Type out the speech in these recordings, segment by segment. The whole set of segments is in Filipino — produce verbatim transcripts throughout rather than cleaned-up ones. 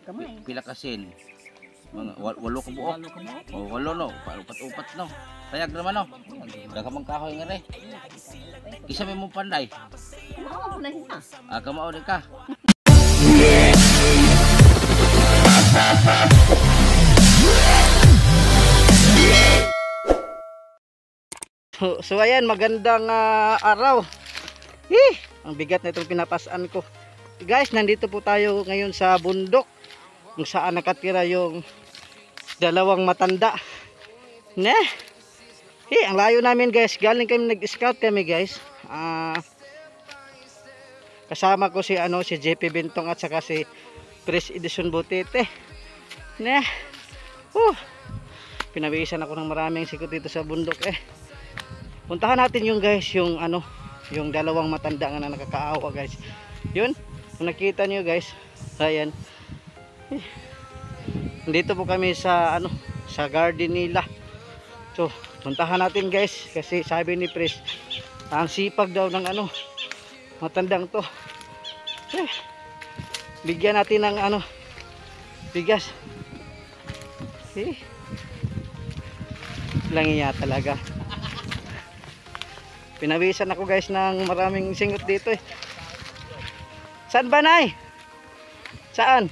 Kamay. Pila kasin. Mga wal- walo ka buok. Walo ka mo. O walo no, upat-upat no. Tayag naman no. Dagamang kahoy nga re. Kisa may mong panday. Oo, na hina. Ah, kamao din ka. So, so ayan, magandang ah, araw. Hih, ang bigat na itong pinapasan ko. Guys, nandito po tayo ngayon sa bundok kung saan nakatira yung dalawang matanda. Ne? Hih, ang layo namin guys. Galing kami, nag-scout kami guys. Ah, kasama ko si ano si J P Bintong at saka si Chris Edison Butete. Ne? Uh, pinawisan ako ng maraming sikot dito sa bundok eh. Puntahan natin yung guys, yung ano, yung dalawang matanda nga na nakakaawa guys. Yun, kung nakita nyo guys, ayan. Eh, dito po kami sa ano, sa garden nila. So, puntahan natin guys, kasi sabi ni Pres, ang sipag daw ng ano, matandang to. Eh, bigyan natin ng ano, bigas. Eh, lang iya talaga. Pinawisan ako guys ng maraming singot dito eh. Saan ba nay? Saan?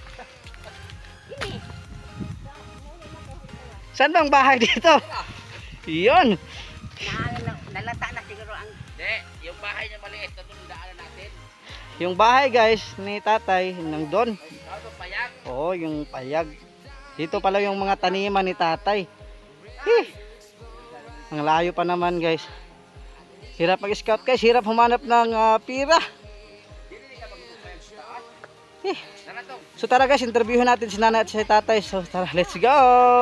Saan bang bahay dito? Yun. Nalata na siguro ang... Hindi, yung bahay niya maliit na doon daanan natin. Yung bahay guys ni tatay nandun. Ano payag? Oo, yung payag. Dito pala yung mga taniman ni tatay. Hih. Ang layo pa naman guys. Hirap mag-scout guys, hirap humanap ng uh, pira. Eh. So tara guys, interviewin natin si nanay at si tatay. So tara, let's go!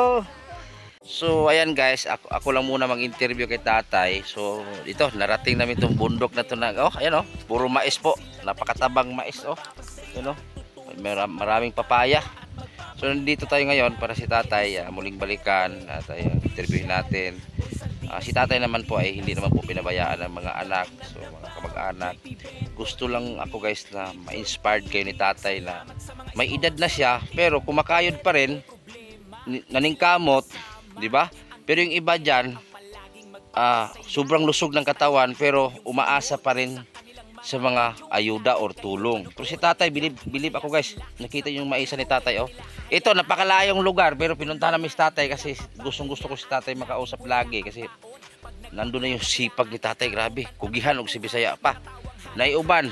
So ayan guys, ako, ako lang muna mag-interview kay tatay. So dito, narating namin itong bundok na to na, oh ayan oh, puro mais po. Napakatabang mais oh. Ayan oh, may maraming papaya. So nandito tayo ngayon para si tatay uh, muling balikan at uh, interviewin natin. Uh, si tatay naman po ay hindi naman po pinabayaan ng mga anak, so mga kamag-anak. Gusto lang ako guys na ma-inspired kayo ni tatay na may edad na siya pero kumakayod pa rin, naningkamot, di ba? Pero yung iba diyan, uh, sobrang lusog ng katawan pero umaasa pa rin sa mga ayuda or tulong. Pero si tatay, bilib, bilib ako guys, nakita yung maisa ni tatay oh. Ito, napakalayong lugar pero pinuntahan namin si tatay kasi gustong gusto ko si tatay makausap lagi kasi nandun na yung sipag ni tatay, grabe. Kugihan og si Bisaya pa. Naiuban.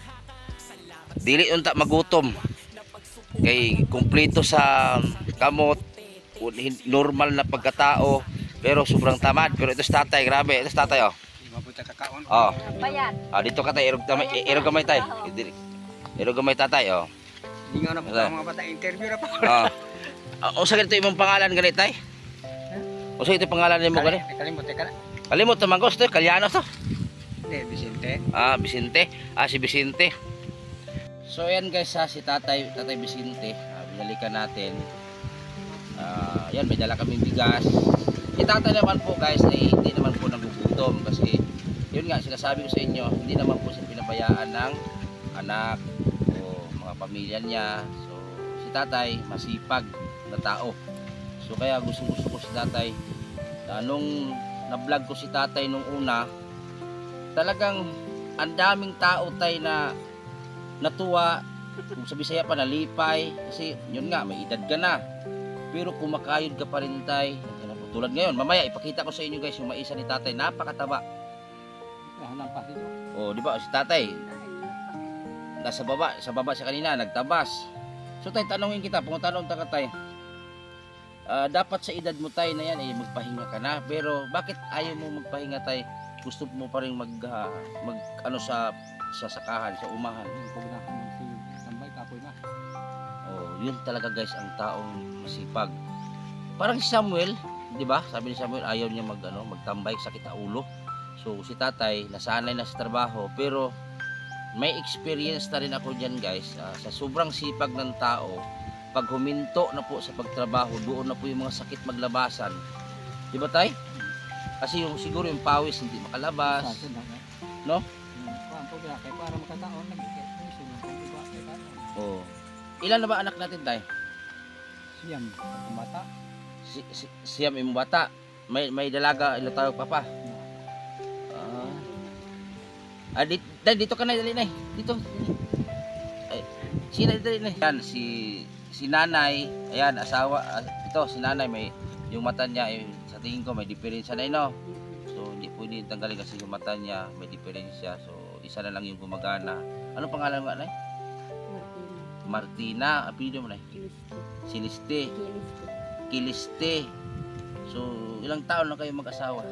Dili unta magutom. Kay kumpleto sa kamot, normal na pagkatao pero sobrang tamad. Pero ito si tatay, grabe. Ito si tatay oh. Oh. Bayan. Ah, dito ka tayo, irog gamay, irog gamay tay. Irog gamay tatay oh. Hindi nga na po mga bata interview na pa. Ah. O sa ganito imong pangalan ganit tay? O sa ito pangalan nimo gani? Kalimot ka na. Kalimot naman ko, to, Kalyano to. Hindi, Vicente. Ah, Vicente. Ah, si Vicente. So ayan guys, ha, si tatay, tatay Vicente, ah, binalikan natin. Ah, yan, may dala kaming bigas. Si tatay naman po guys, ay hindi naman po nagugutom kasi yun nga, sinasabi ko sa inyo, hindi naman po siya pinabayaan ng anak o mga pamilya niya. So si tatay, masipag na tao. So kaya gusto gusto ko si tatay na nung na-vlog ko si tatay nung una, talagang ang daming tao tay na natuwa, kung sa Bisaya pa nalipay kasi yun nga, may edad ka na pero kumakayod ka pa rin tay. Tulad ngayon, mamaya ipakita ko sa inyo guys yung maisa ni tatay, napakataba. Oh, di ba si tatay nasa baba, sa baba siya kanina, nagtabas. So tay, tanongin kita, pumuntanong ta ka tay. Uh, dapat sa edad mo tay na yan eh magpahinga ka na, pero bakit ayaw mo magpahinga tay? Gusto mo pa rin mag, uh, mag ano sa sa sakahan, sa umahan. Oh, yun talaga guys ang taong masipag. Parang si Samuel, di ba? Sabi ni Samuel ayaw niya mag ano, magtambay, sakit ang ulo. So si tatay nasanay na sa trabaho pero may experience na rin ako diyan guys. Uh, sa sobrang sipag ng tao, pag huminto na po sa pagtrabaho, doon na po yung mga sakit maglabasan. Di ba tay? Kasi yung siguro yung pawis hindi makalabas. No? Oh. Ilan na ba anak natin tay? Siyam, mata. Si, si, siyam imong bata. May may dalaga ilo tawag papa. Ah. Ah, dito, dito ka na dali na. Dito. Ay, sino dali na? Yan si si nanay, ayan asawa, ah, ito si nanay may yung mata niya eh, sa tingin ko may diferensya na ino. So hindi pwede tanggalin kasi yung mata niya may diferensya. So isa na lang yung gumagana. Ano pangalan mo nanay? Martina, apelyido mo na? Siliste. Kiliste. So, ilang taon na kayo mag-asawa?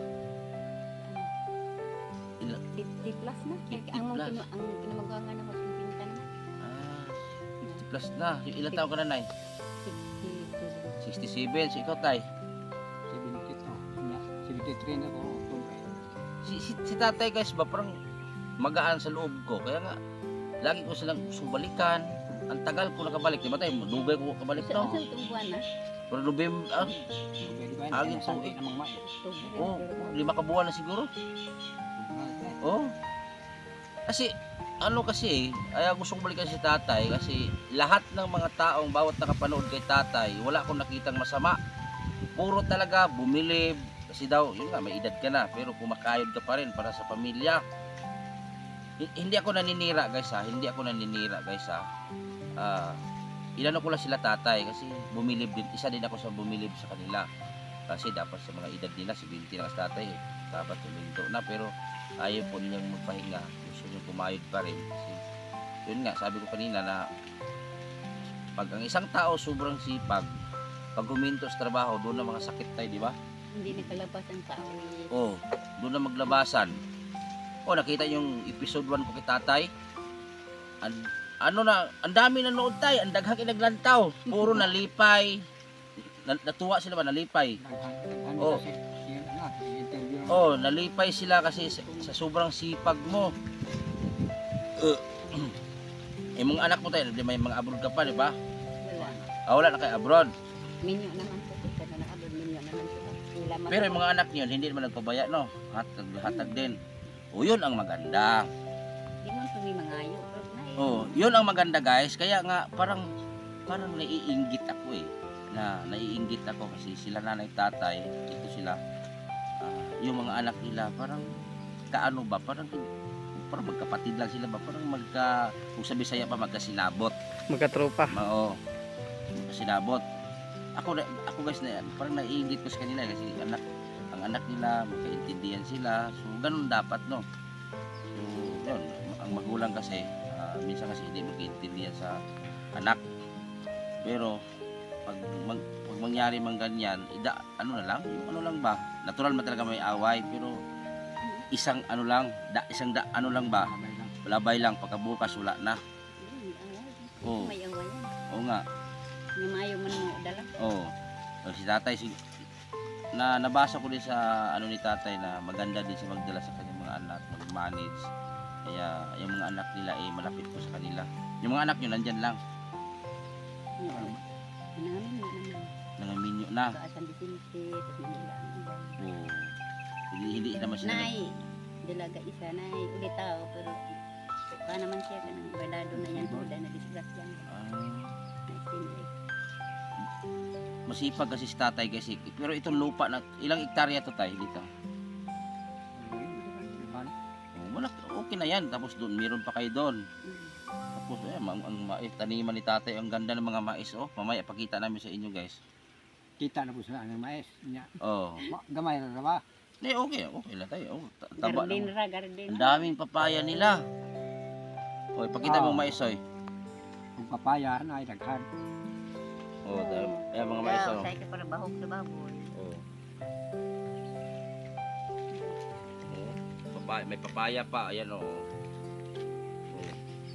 Ilang? fifty plus na. fifty Ang plus. mga ang kinamagawa na mas pintan na. Ah, fifty plus na. Yung ilang taon ka na, Nay? sixty-two. sixty-seven. So, ikaw, Tay? seventy-two. Na, seventy-three na ko. Oktubre. Si, si, si tatay, guys, ba parang magaan sa loob ko. Kaya nga, lagi ko silang gusto balikan. Ang tagal ko nakabalik. Di ba, Tay? Dugay ko kabalik, So, no? sa itong buwan na. Pero November, ah, Oktubre, Agin po, Sunday eh. namang mais. oh, lima ka buwan na siguro. Oh. Kasi ano kasi, ay gusto ko balikan si tatay kasi lahat ng mga taong bawat nakapanood kay tatay, wala akong nakitang masama. Puro talaga bumilib kasi daw, yun nga may edad ka na pero kumakayod ka pa rin para sa pamilya. H- hindi ako naninira guys ha, hindi ako naninira guys ha. Ah, inano ko lang sila tatay kasi bumilib din, isa din ako sa bumilib sa kanila. Kasi dapat sa mga edad nila, seventy na sa tatay eh. Dapat tuminto na pero ayaw po nilang magpahinga. Gusto niyang kumayod pa rin. Kasi yun nga, sabi ko kanina na pag ang isang tao sobrang sipag, pag huminto sa trabaho, doon na mga sakit tayo, di ba? Hindi nakalabas ang tao. Oo, doon na maglabasan. O, nakita yung episode one ko kay tatay. An ano na, ang dami nanood tayo, ang daghang inaglantaw. Puro nalipay. Na- natuwa sila ba, nalipay? Oh. Oh. Interview na. Oh, nalipay sila kasi sa, sa sobrang sipag mo. Uh, eh, mga anak mo tayo, di may mga abroad ka pa, di ba? Wala. Ah, wala na kayo abroad. Minyo naman po. Ito na nakabod. Minyo naman sila. Sila man- Pero yung mga anak niyo, hindi naman nagpabaya, no? Hatag, hatag din. O, yun ang maganda. Di man po may mga ayo. Pero na eh. Oh, yun ang maganda, guys. Kaya nga, parang, parang naiinggit ako eh. Na, naiinggit ako kasi sila nanay tatay, ito sila, ah, yung mga anak nila, parang, kaano ba? Parang, parang magkapatid lang sila ba? Parang magka, kung sa Bisaya pa, magkasinabot. Magkatropa. Ma- Oo. Sinabot. Ako na- ako guys na yan, parang naiinggit ko sa kanila kasi anak ang anak nila magkaintindihan sila. So ganun dapat no. So yun, ang magulang kasi ah, minsan kasi hindi magkaintindihan sa anak. Pero pag, mag, pag mangyari mang ganyan, ida, ano na lang, yung ano lang ba? Natural man talaga may away pero isang ano lang, da, isang da, ano lang ba? Sabay lang. Labay lang pagkabukas wala na. Ay, away. Oo. May away yan. Oo nga. May mayo man mo dala. Oo. So, si tatay, si, na nabasa ko din sa ano ni tatay na maganda din siya magdala sa kanyang mga anak, mag-manage. Kaya yung mga anak nila eh malapit po sa kanila. Yung mga anak nyo nandyan lang, Oo. Namin na naman. nangaminyo na. Sa San Vicente, sa Manila. Oo. Hindi, hindi naman sila. nag- Nay, dalaga isa, nay, ulit tao, pero pa naman siya ka ng balado na yan, uda na disgrasya. Ah, Nay, sinay. masipag kasi si tatay kasi. Pero itong lupa na, ilang hektarya to tayo dito? Iban. Oh, wala, okay na yan. Tapos doon, meron pa kayo doon. Mm. Tapos eh, ang, ang mais, taniman ni tatay, ang ganda ng mga mais. Oh, mamaya pakita namin sa inyo guys. Kita na po sila ng mais. Nya. Oh. Ma- Gamay na ba? Eh, okay, okay lang tayo. Oh, ta- taba Garden naman. ra, garden. Ang daming papaya nila. Oy, pakita mo Ah. mais, oy. Kung papaya na ay daghan. Oh, dami. Ayan mga mais, oh. Sa ka para bahok sa baboy. Oh. Oh, papaya, may papaya pa, ayan oh. Oh.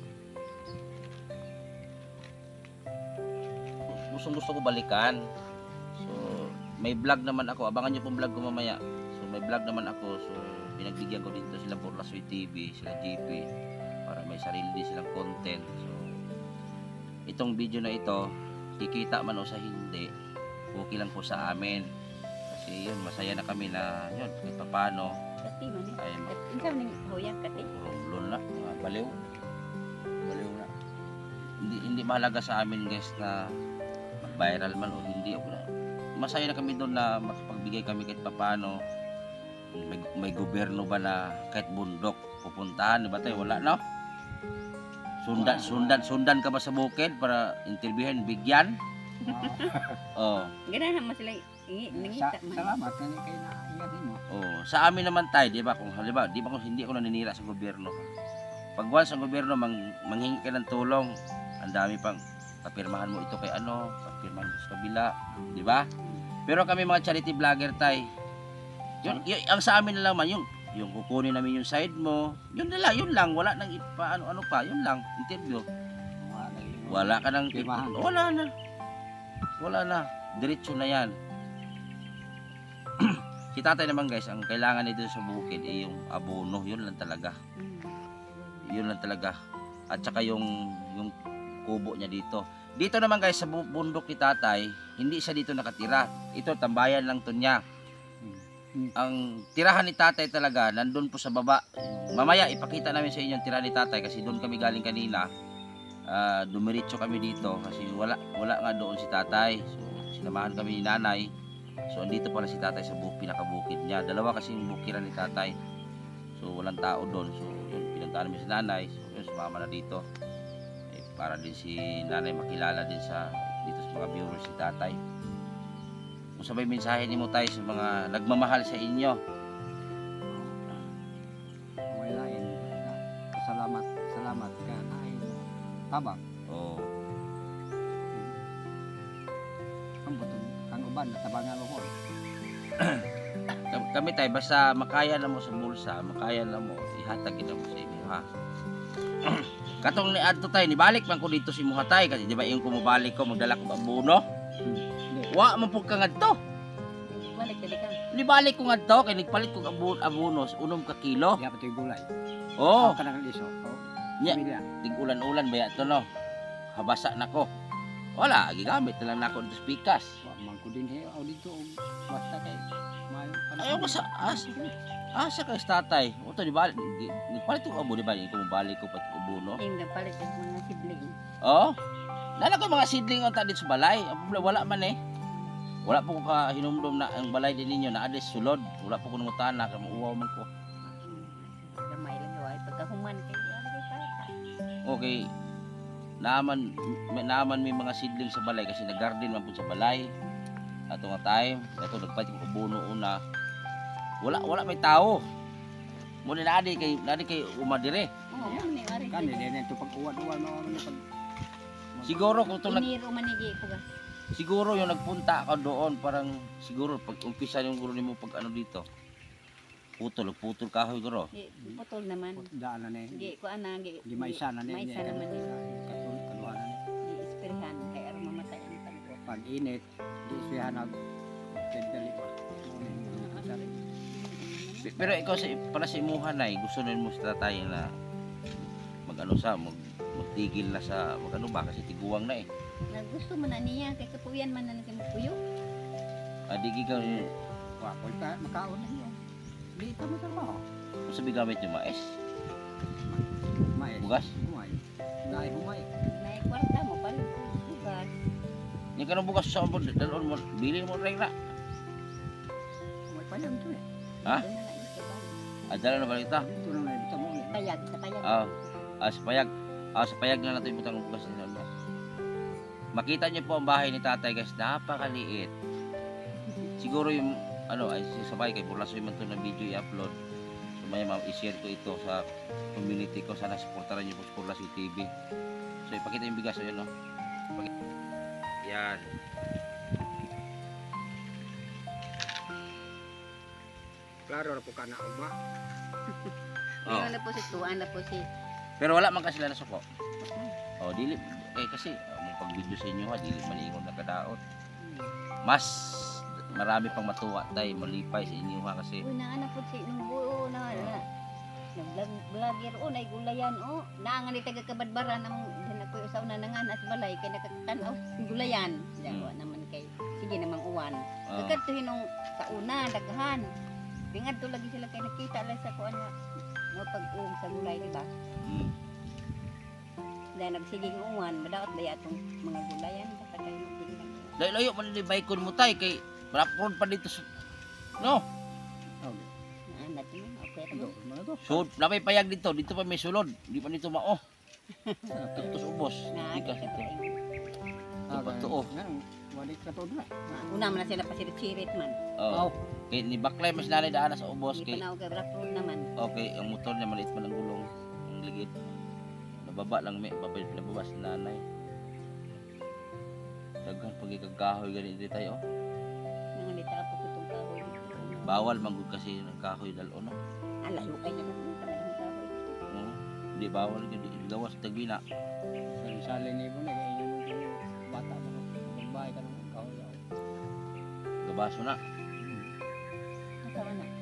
Gustong gusto ko balikan. So, may vlog naman ako. Abangan niyo pong vlog ko mamaya. So, may vlog naman ako. So, pinagbigyan ko dito sila Borlasoy T V, sila G P para may sarili din silang content. So, itong video na ito, kikita man o sa hindi, okay lang po sa amin. Kasi yun, masaya na kami na yun, kahit papano, Kasi man eh. ay Insa man yung hoyak kasi. maulon na, mga baliw. Baliw na. Hindi, hindi mahalaga sa amin guys na viral man o hindi. Masaya na kami doon na makapagbigay kami kahit papaano. May, may gobyerno ba na kahit bundok pupuntahan, di ba tayo? Wala, no? Sundan, sundan, sundan ka ba sa bukid para interviewin, bigyan? Oh. Ganahan mo sila ingi, Sa, nangita man. salamat na kayo na ingatin mo. Oh, sa amin naman tayo, di ba? Kung halimbawa, di ba kung hindi ako naninira sa gobyerno. Pag once ang gobyerno mang, manghingi ka ng tulong, ang dami pang papirmahan mo ito kay ano, papirmahan mo sa kabila, di ba? Pero kami mga charity vlogger tayo, yun, yun, ang sa amin na lang man, yung, yung kukunin namin yung side mo, yun nila, yun lang, wala nang ipa, ano, ano pa, yun lang, interview. Wala ka nang, Pirmahan. wala na. Wala na, diretso na yan. Si tatay naman guys, ang kailangan nito sa bukid ay yung abono, yun lang talaga. Yun lang talaga. At saka yung yung kubo niya dito. Dito naman guys sa bu- bundok ni tatay, hindi siya dito nakatira. Ito tambayan lang to niya. Ang tirahan ni tatay talaga nandun po sa baba. Mamaya ipakita namin sa inyo yung tirahan ni tatay kasi doon kami galing kanina. Uh, dumiretso kami dito kasi wala wala nga doon si tatay. So sinamahan kami ni nanay. So andito pala si tatay sa bukid, pinakabukid niya. Dalawa kasi yung bukiran ni tatay. So walang tao doon. So yun, pinuntahan namin si nanay. So yun, sumama na dito. Eh, para din si nanay makilala din sa dito sa mga viewers si tatay. Kung sabay mensahe ni mo tayo sa mga nagmamahal sa inyo. May lain. Salamat, salamat ka na tabang. Oh, Ang butong, ang uban, natabangan mo ko. Kam- kami tayo basta makaya na mo sa bulsa, makaya na mo ihatag kita mo sa inyo ha. Katong ni adto tayo, nibalik man ko dito si Muhatay kasi di ba yung kumubalik ko magdala ko abono. Hindi. Wa man pud ka ngadto. Balik dali ka. Nibalik ko ngadto kay nagpalit ko abo- abono sa unom ka kilo. Di apa ito yung gulay. Oh, Ang kanang liso. Oh. nya Pamilya. tig ulan-ulan ba to no. Habasa nako. Wala, gigamit na lang nako dito sa pikas. Wa man ko din he aw dito og basta kay mayo. Ayaw ko sa as. Asa ka tatay? Uto di balik, nagpalit ko abo di ba ko balik ko pati abono. Yung nagpalit ng mga sibling. Oh. Nala ko mga seedling ang dito sa balay. Ang problema, wala man eh. Wala po ko ka hinumdum na ang balay din ninyo na ades sulod. Wala po ko nangutahan na kay mauwaw man ko. Gamay lang gawa pagkahuman kay alay para. Okay. Naaman may naaman may mga seedling sa balay kasi nag-garden man po sa balay. Ato nga time, ato nagpati ko abono una. Wala wala may tao. Muna na adi kay adi kay umadire. Oo, mo ni ari. Kani din ito pag uwan-uwan mo ano pag Siguro kung to nag Iniro manigi ko ga. siguro yung nagpunta ako doon parang siguro pag umpisa yung guro nimo pag ano dito. Putol, putol kahoy guro. Di putol naman. daan na ni. Di ko ana gi. Di maisa na ni. Maisa naman ni. Katul kaluhan na ni. Di ispirhan kay aron mamatay ang tangko. Pag init, di siya nag dali pa. Pe- Pero ikaw sa para sa imuha na gusto rin mo sa tatay na magano sa mag magtigil na sa magano ba kasi tiguwang na eh. Nagusto man na niya kay kapuyan man na kay puyo. Adigi ka Wa ko ka makaon na niyo. Di pa mo trabaho. kung sabi gamit yung mais, May. bugas. Humay. Dai humay. Nay kwarta mo palit ko bugas. Yung kanong bugas sa abon, dalon mo, bili mo rin na. Humay pa yan to eh. Ha? Doon na lang ito ba. Adala na balita. Dito na lang dito mo ulit. Payag sa payag. Ah, ah, sa payag. Ah, sa payag na natin ibutang ang bugas nila. Makita niyo po ang bahay ni tatay guys, napakaliit. Siguro yung ano ay sabay kay Burlasoy man to na video i-upload. So may ma i-share ko ito sa community ko, sana suportahan niyo po sa Burlasoy T V. So ipakita yung bigas ayun no. Ipakita. Yan. Klaro na po ka na ugma. Oh. Ano na po si tuan na po si. Pero wala man kasi sila nasuko. Oh, dili eh kasi uh, pag video sa inyo ha, dili malingon na kadaot. Mas marami pang matuwa tay malipay sa inyo ha kasi Uy, na anak po si nung buo na na. Nag-vlogger o nay gulayan o. Naangan ni taga kabadbaran ang din ako usaw na nangan at balay kay nakakatanaw gulayan. Dawa naman kay sige namang uwan. oh, Kagad to hinong sa una daghan. Tingad to lagi sila kay nakita lang sa kuan nga mo pag-uong sa gulay di ba? mm, Dahil nagsiging uwan, madaot ba atong mga gulayan basta kayo bilang. Layo-layo man ni baykon mo tay kay rapon pa dito sa no. Oh, Naan natin yun. Okay yo, rin. mga to. So, na may payag dito, dito pa may sulod. Di pa dito mao. Tutos ubos. Na, Di kasi ito. Ah, Patuo. Nang walik ka to na. Una man na sila pasirit-sirit man. Oh. Kay ni baklay mas nanay daan sa ubos Hindi kay pa na ako rapron naman. okay, ang motor niya maliit man ang gulong. Ang ligid. Nababa lang may babay pinababa si nanay. Daghan pag ikagahoy gani dito tayo. Nangalita ako kutong kahoy. Bawal manggod kasi ng kahoy dalo no. Ang layo kayo naman ng talagang kahoy. Oo. Di bawal gid gawas tagbina. Sa salin ni mo na kay yung bata mo. Babae ka nang kahoy. Gabaso na. Asawa na.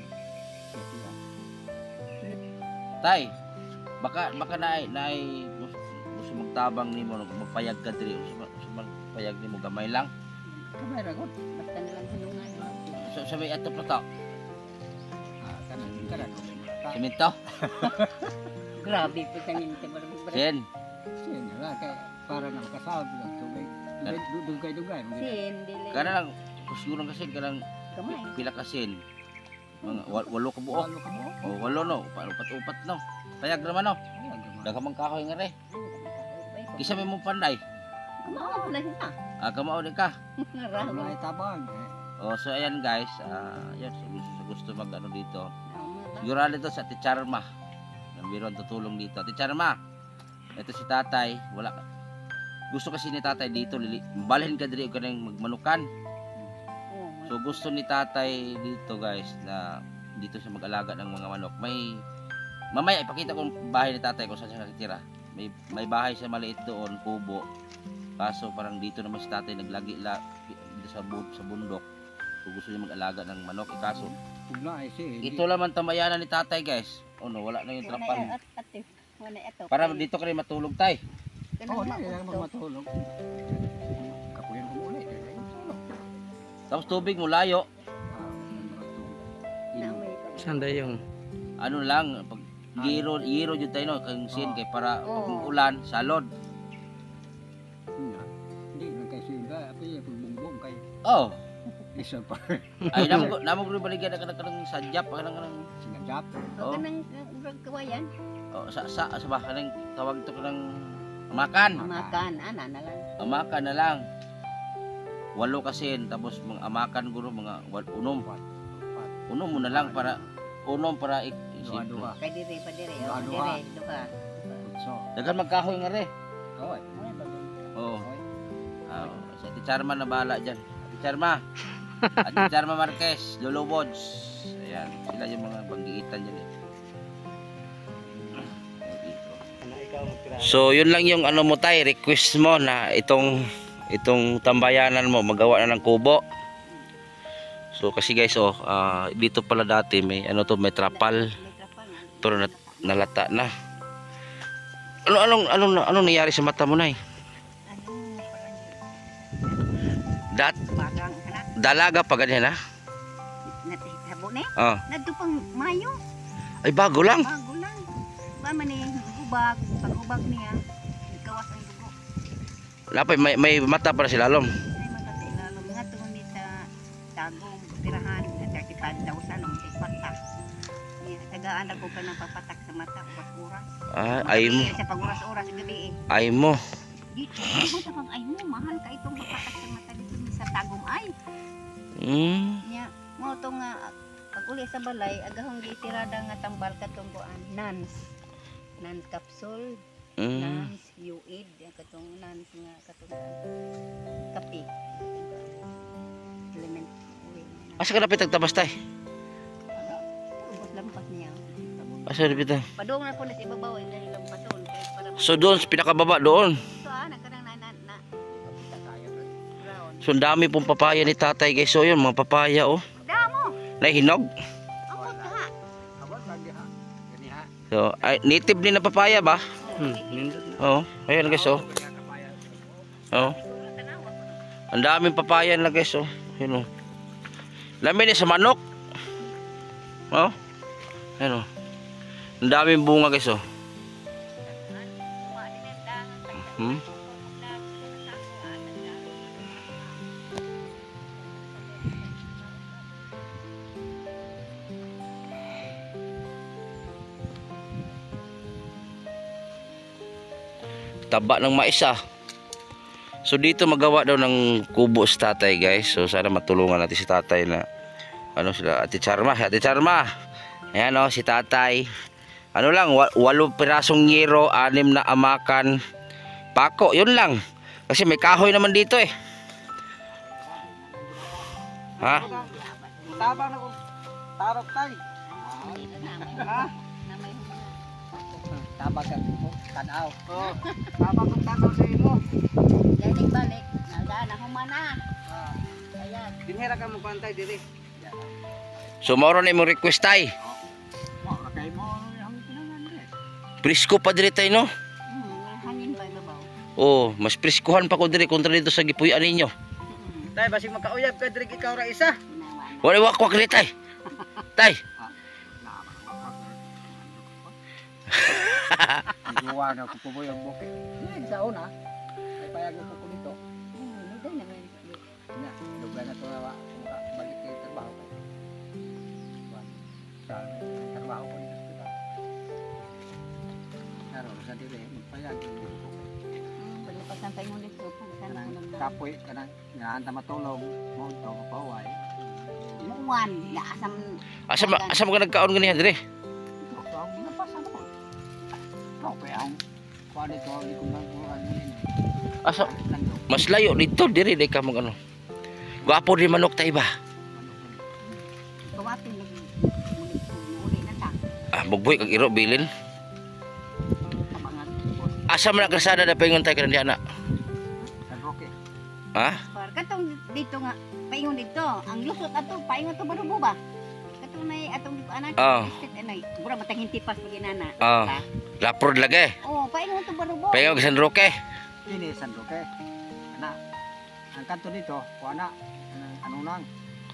Tay, baka baka naay naay gusto, gusto magtabang nimo no magpayag ka diri gusto, gusto magpayag nimo gamay lang. Kamay ra ko. Basta na lang hulungan. So sabi ato pa ta. Ah, kanan kanan. Semento. Grabe po sa ninte. Barang Sen. Sin ra kay para nang kasal lang tubig. Dugay-dugay. Sin, dili. Kana lang kusuran kasi kanang Kamay. pila ka sen. Mga wa- walo ka buo. Walo ka mo. O walo no, upat-upat no. Payag naman no. Daghang kahoy nga re. Kisa may mo panday. Kumao na siya. Ah, kamao din ka. Narawa. Wala tabang. Oh, so ayan guys, ah, yan sa gusto, sa gusto mag ano dito. Sigurado ito sa Ate Charma. Mayroon tutulong dito. Ate Charma, ito si tatay, wala ka. Gusto kasi ni tatay dito, lili, balhin ka diri ka nang magmanukan. So gusto ni tatay dito guys na dito siya mag-alaga ng mga manok. May mamaya ipakita ko ang bahay ni tatay kung saan siya nakitira. May may bahay siya maliit doon, kubo. Kaso parang dito naman si tatay naglagi la dito sa bu sa bundok. So gusto niya mag-alaga ng manok. Eh, kaso Ugna ay si. ito lang man tamayanan ni tatay guys. Oh no, wala na yung trapal. Ate, wala ito. Para dito ka rin matulog tay. Oh, na lang matulog. Kapuyan ko muna eh. Tapos tubig mo layo. Sanda yung Ano lang pag giro giro jud tayo no kang sin kay para pag Oo. ulan salod. Hindi man kay sinda, api pagbungbong kay Oh, isa pa. ay namo namo rin baligyan na kanang kanang sadyap kanang kanang Sinajap. O kanang kawayan. oh, sa sa sa ba kanang tawag to kanang amakan. Makan, ana na lang. Amakan na lang. Walo kasin tapos mga amakan guro mga wal, unom. Unom mo na lang para unom para ik isip. Duha-duha. Kay dire pa dire. Duha, O duha. dire, duha. So, Dagan magkahoy nga re. oy. Oo. Ah, si Ate Charma na bahala dyan. Ate Charma. Ate Charma Marquez, Lolo Bods. Ayan, sila yung mga banggiitan dyan eh. So, yun lang yung ano mo tay, request mo na itong itong tambayanan mo, magawa na ng kubo. So, kasi guys, oh, ah, dito pala dati may ano to, may trapal. May trapal nga. Pero na, nalata na. Ano anong anong anong nangyari sa mata mo nay? Ano, Dat parang kana dalaga pa ganyan ha? natihabo ni. Ah. Nadto pang Mayo. Ay bago lang. Bago lang. Ba man ni ubag, pag-ubag niya, gawas ang dugo. Lapay may may mata para si lalom. Ay magkatila mga tungod ni sa tagong tirahan at kakitan daw sa nung ipatak. Niya tagaan ako ka ng papatak sa mata oras-oras. Ah, ay mo, Sa pag-oras-oras gabi eh. ay mo. Dito, mo sa pang ay mo, mahal ka itong papatak sa mata dito sa tagong ay. Mm. Nya mo to nga pag uli sa balay agahong gitirada nga tambal katong kuan nans. Nans capsule. Mm. Nans uid ang katong nans nga katong kape. Element uwi. Asa ka napit tagtabas tay? Ubos lampas niya. Asa napit tay? Padung na ko na sa ibabaw ila ilang paton kay para So doon sa pinakababa doon. so ana kanang na na na. Ground. So ang dami pong papaya ni tatay guys. So yun mga papaya oh. Damo. Nahinog. Amot ha. Abot lagi ha. Gani ha. So ay, native din na papaya ba? hmm, nindot. Oo. Oh, ayun guys oh. Oo. Oh. Ang daming papaya na guys oh. Yun oh. Lamin ni sa manok. Oh. Ayun oh. Ang daming bunga guys oh. Hmm? taba ng mais ah. So dito magawa daw ng kubo si tatay guys. So sana matulungan natin si tatay na ano sila, Ate Charma, Ate Charma. Ayan o, si tatay. Ano lang, wa walong pirasong yero, anim na amakan, pako, yun lang. Kasi may kahoy naman dito eh. Ha? Tabang na kung tarok tayo. Ha? Tabag ka po, tanaw. Oo. Tabang kung tanaw sa imo. Galing balik. Naldaan ako mana. Ah. Ayan. Dinhera ka mo pantay dili. So mauro na imong request tay. Mo, kay mo ang pinangan eh. Presko pa diri tay no? Hmm, may hangin ba ibabaw? Oh, mas preskuhan pa ko diri kontra dito sa gipuy-an ninyo. Tay basig makauyab ka diri ikaw ra isa. Ginawa na. Wala wakwak diri tay. Tay. Iwa na ko po yung buke. Yan sa una. Ay payag ko ko dito. Hmm, hindi naman. Nya, lugar na to na balik kay trabaho ko. Sa trabaho ko dito sa. Pero sa dire, payag ko ko. Hmm, palipasan tayo mo dito. Kanang kapoy kanang ngaanta matulog mo to mapaway. Muwan. Asam. Asa ma asa mo ka nagkaon ganihan diri? So ang ginapasan ko. Ko pa ang kuan dito di ko nang kuan ni. Asa mas layo dito diri day ka mag ano. Gwapo di manok tay ba? Gawapin lagi. Muli na ta. Ah, bugboy kag iro bilin. Kabangan. Asa man ang kalsada na paingon tay kanang diana? Sa roke. Ha? Par katong dito nga paingon dito. Ang lusot ato paingon to barubo ba? Katong nay atong anak. Ah. Anay, mura mataging tipas pag inana. Ah. Laprod lagi. Oh, paingon to barubo. Paingon sa Roque. Ini San Roque. Ana. Ang kanto dito, kuan na anong- ano nang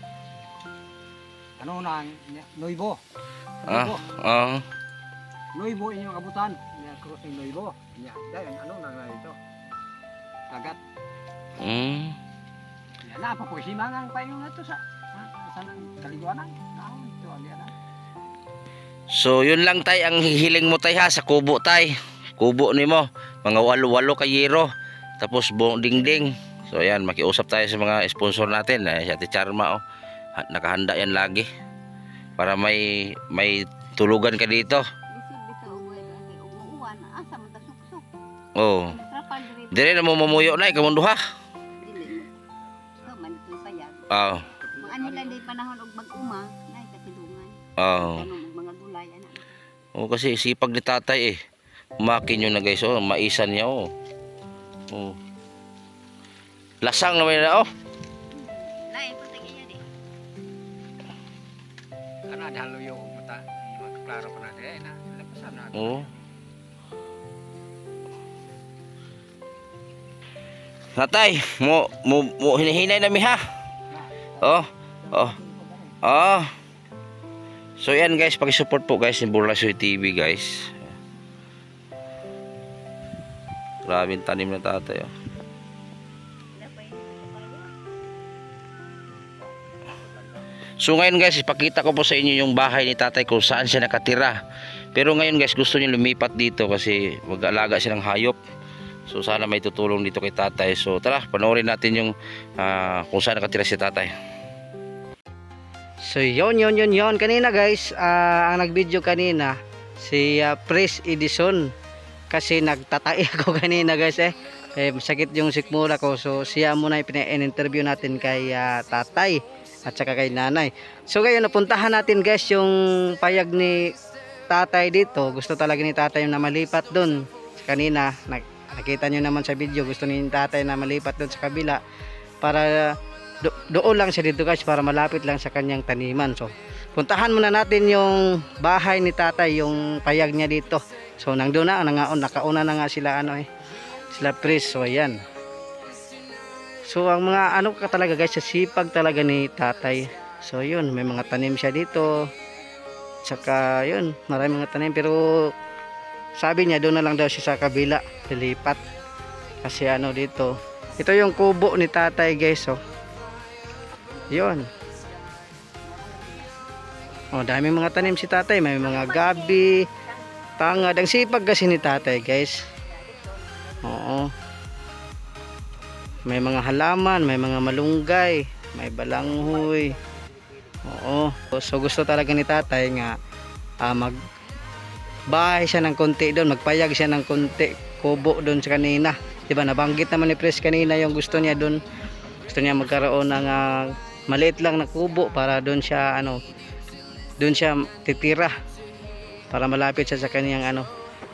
ano nang Noibo. Ah. Noibo. Ah. Noibo inyong abutan. Nya crossing Noibo. Nya, dayon ano nang na ito. Dagat. Mm. Nya na pa po simangang paingon ato sa ha, sa nang kaliguanan. Naon ito ang diyan. So yun lang tay ang hihiling mo tay ha sa kubo tay. Kubo nimo mga walo-walo ka yero. Tapos buong dingding. So ayan, makiusap tayo sa mga sponsor natin. Ay, si Ate Charma oh. Ha- Nakahanda yan lagi. Para may may tulugan ka dito. Bisig bitaw uwan kay umuuwan asa man ta suksok. Oh. Trapal diri. Dire na mo mamuyo na ikaw duha. Dili. So man ito payag. Oh. Mga nila day panahon og mag-uma nay katidungan. Oh. Tanong og mga gulay ana. Oh kasi sipag ni tatay eh. Umakin yun na guys oh, maisan niya oh. Oh. Lasang naman na oh. Lain pa tagi yan eh. Kana dalo yo mata magklaro pa na dire na lapasan na. Oh. Natay, mo mo, mo hinihinay na mi ha. Oh. Oh. Oh. So yan guys, paki-support po guys ni Burlasoy T V guys. Grabing tanim na tatay oh. So ngayon guys, ipakita ko po sa inyo yung bahay ni tatay kung saan siya nakatira. Pero ngayon guys, gusto niya lumipat dito kasi mag-alaga siya ng hayop. So sana may tutulong dito kay tatay. So tara, panoorin natin yung uh, kung saan nakatira si tatay. So yon yon yon yon kanina guys, ah, ang nag-video kanina si uh, Pres Edison kasi nagtatai ako kanina guys eh. Eh sakit yung sikmura ko. So siya muna ipina-interview natin kay ah, tatay at saka kay nanay. So ngayon napuntahan natin guys yung payag ni tatay dito. Gusto talaga ni tatay na malipat doon. Kanina nak nakita nyo naman sa video, gusto ni tatay na malipat doon sa kabila para do doon lang siya dito guys, para malapit lang sa kanyang taniman. So puntahan muna natin yung bahay ni tatay, yung payag niya dito. So nandun na, nangaon, nakauna na nga sila ano eh, sila Pres. So ayan. So ang mga ano ka talaga guys, sa sipag talaga ni tatay. So yun, may mga tanim siya dito. Tsaka yun, marami mga tanim, pero sabi niya doon na lang daw siya sa kabila lilipat. Kasi ano dito, ito yung kubo ni tatay guys. So yun. Oh, dami mga tanim si tatay, may mga gabi, tangad. Ang sipag kasi ni tatay guys. Oh. Oo. May mga halaman, may mga malunggay, may balanghoy. Oo. So gusto talaga ni tatay nga ah, mag bahay siya ng konti doon, magpayag siya ng konti, kubo doon sa kanina. Diba, nabanggit naman ni Pres kanina yung gusto niya doon. Gusto niya magkaroon ng uh, maliit lang na kubo para doon siya ano, doon siya titira para malapit siya sa kaniyang ano,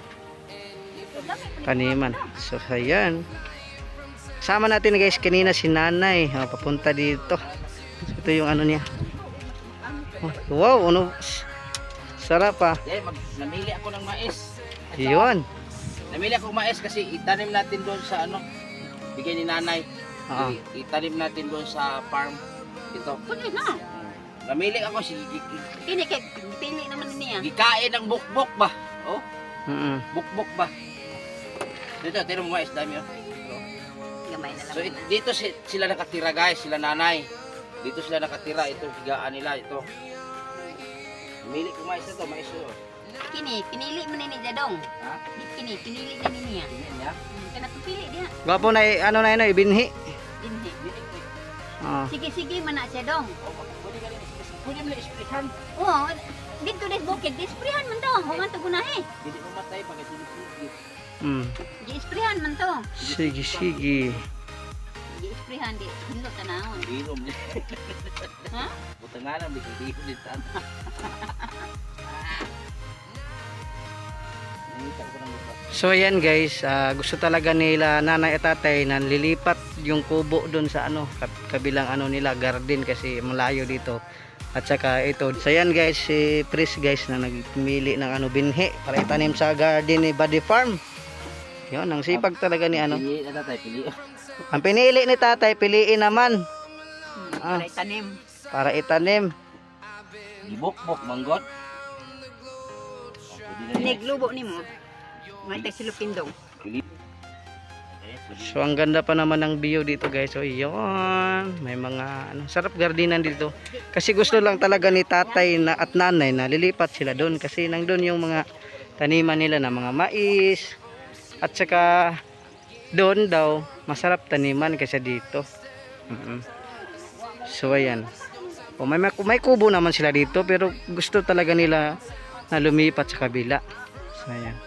taniman. So ayan. Sama natin guys kanina si nanay, oh, papunta dito. Ito yung ano niya. Oh, wow, ano sarap ah. Eh, mag, namili ako ng mais. Yun. Namili ako ng mais kasi itanim natin doon sa ano, bigay ni nanay. Oo. I- itanim natin doon sa farm. Ito. Pwede na. Namili ako si Kini kay pili naman niya. gikain ng bukbok ba? Oh, Mm. bukbok ba? Dito, tira mo mais dami oh. Gamay na lang. So it, dito si, sila nakatira guys, sila nanay. Dito sila nakatira, ito higaan nila ito. Namili ko mais na to, mais oh. Kini pinili mo ni Jadong. Ha? Kini pinili na niya. Tingin niya. Kana pili dia. Gwapo na i- ano na yun, ibinhi. Dinhi. Bili ko. Oh. Sige sige man na siya dong. Oh, pwede ka rin, pwede mo na isprihan. Oo, dito des bukid, disprihan man to. Human to gunahe. Hindi mo matay pag sinisigi. Mm. Disprihan man to. Sige, sige. Disprihan di hilot tanawon. Bilom niya. Ha? Buta nga lang, bilom din tan. So ayan guys, ah, gusto talaga nila nanay at tatay na lilipat yung kubo doon sa ano, kab- kabilang ano nila, garden kasi malayo dito. At saka ito, so ayan guys, si Pris guys na nagpili ng ano binhi para itanim sa garden ni Buddy Farm. Yun, ang sipag talaga ni ano. Pili na tatay, pili. Ang pinili ni tatay, piliin naman Ah. Para itanim. para itanim. Gibok-bok, manggot. Pwede na rin. Niglubo nimo. May tay silupindong. Pili. So ang ganda pa naman ng view dito guys. So yun, may mga ano, sarap gardenan dito. Kasi gusto lang talaga ni tatay na at nanay na lilipat sila doon kasi nandun yung mga taniman nila na mga mais. At saka doon daw masarap taniman kasi dito. Mm-mm. So ayan. O may, may kubo naman sila dito pero gusto talaga nila na lumipat sa kabila. So ayan.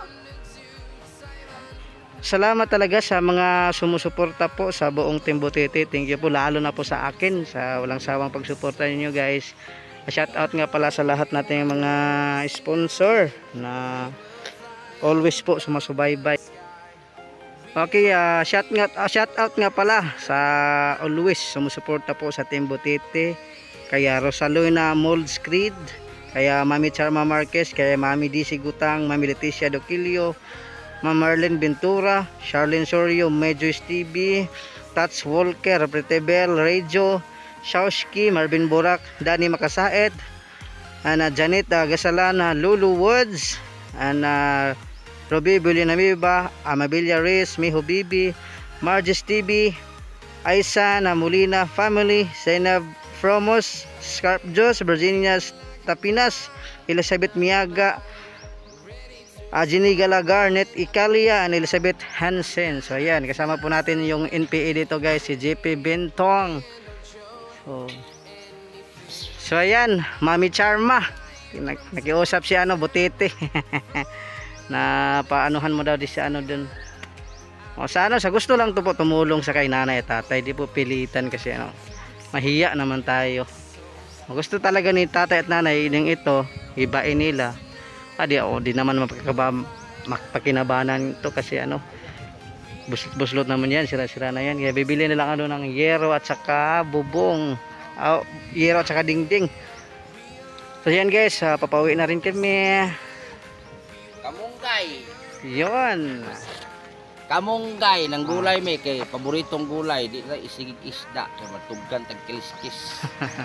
Salamat talaga sa mga sumusuporta po sa buong Team Butete. Thank you po lalo na po sa akin sa walang sawang pagsuporta niyo guys. Shout out nga pala sa lahat nating mga sponsor na always po sumasubaybay. Okay, uh, shout, nga, uh, shout out nga pala sa always sumusuporta po sa Team Butete. Kaya Rosalina Molds Creed, kaya Mami Charma Marquez, kaya Mami D C Gutang, Mami Leticia Doquilio, Ma'am Marlene Ventura, Charlene Sorio, Medjo Stevie, Tats Walker, Pretebel, Rejo, Shaushki, Marvin Borak, Danny Makasaet, Ana Janet uh, Gasalana, Lulu Woods, Ana Robbie Bulinamiba, Amabilia Reyes, Miho Bibi, Marges T V, Aisa na Molina Family, Zainab Fromos, Scarp Jos, Virginia Tapinas, Elizabeth Miaga, Uh, Jenny Galagar, Net Icalia, and Elizabeth Hansen. So ayan, kasama po natin yung N P A dito guys, si J P Bentong. So, so ayan, Mami Charma. Nag nakiusap si ano, Butete. Na paanuhan mo daw di si ano dun. O sa ano, sa gusto lang to po tumulong sa kay nanay at tatay. Di po pilitan kasi ano, mahiya naman tayo. O, gusto talaga ni tatay at nanay yung ito, ibain nila. Ah, di, oh, di naman mapakinabanan ito kasi ano, buslot-buslot naman yan, sira-sira na yan. Kaya bibili na lang ano ng yero at saka bubong, oh, yero at saka dingding. So yan guys, uh, papauwi na rin kami. Kamunggay. Yun. Kamunggay ng gulay may kay paboritong gulay, di na isigig isda, kay matugkan tag kilis-kis.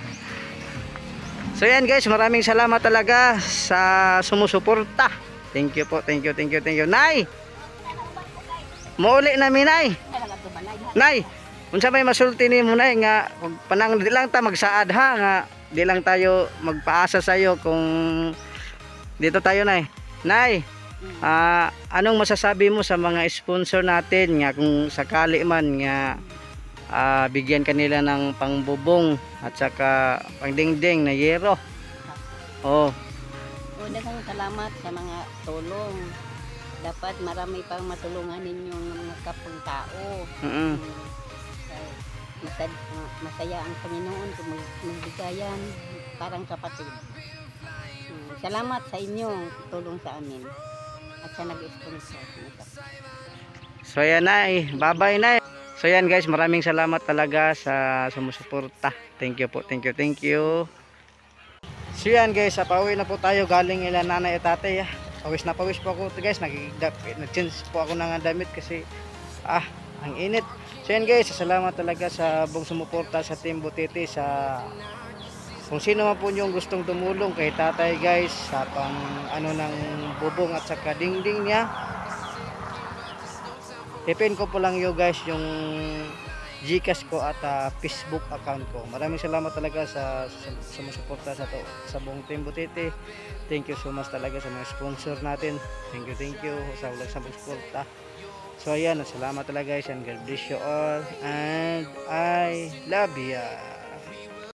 So yan guys, maraming salamat talaga sa sumusuporta. Thank you po, thank you, thank you, thank you. Nay! Mauli namin nay. Nay, unsa may masulti ni mo nay nga panang di lang ta magsaad ha nga di lang tayo magpaasa sa iyo kung dito tayo nay. Nay, Ah, anong masasabi mo sa mga sponsor natin nga kung sakali man nga ah, bigyan kanila ng pangbubong at saka pangdingding na yero? Oh, Una kong salamat sa mga tulong. Dapat marami pang matulungan ninyong mga kapong tao. mm, Masaya, masaya ang Panginoon kung mag- magbigayan parang kapatid. Mm, Salamat sa inyong tulong sa amin at sa nag-sponsor. so yan na eh. Bye-bye na eh. So yan guys, maraming salamat talaga sa sumusuporta. Thank you po, thank you, thank you. So yan guys, sa pauwi na po tayo galing ila nanay at tatay. Ah. Pawis na pawis po ako guys, nag-change po ako ng damit kasi ah, ang init. So yan guys, salamat talaga sa buong sumuporta sa Team Butete, sa kung sino man po yung gustong tumulong kay tatay guys sa pang ano ng bubong at saka dingding niya. Ipin ko po lang yo guys yung Gcash ko at uh, Facebook account ko. Maraming salamat talaga sa sumusuporta sa to sa buong Team Butete. Thank you so much talaga sa mga sponsor natin. Thank you, thank you sa ulang sa suporta. So ayan, salamat talaga guys and God bless you all and I love you.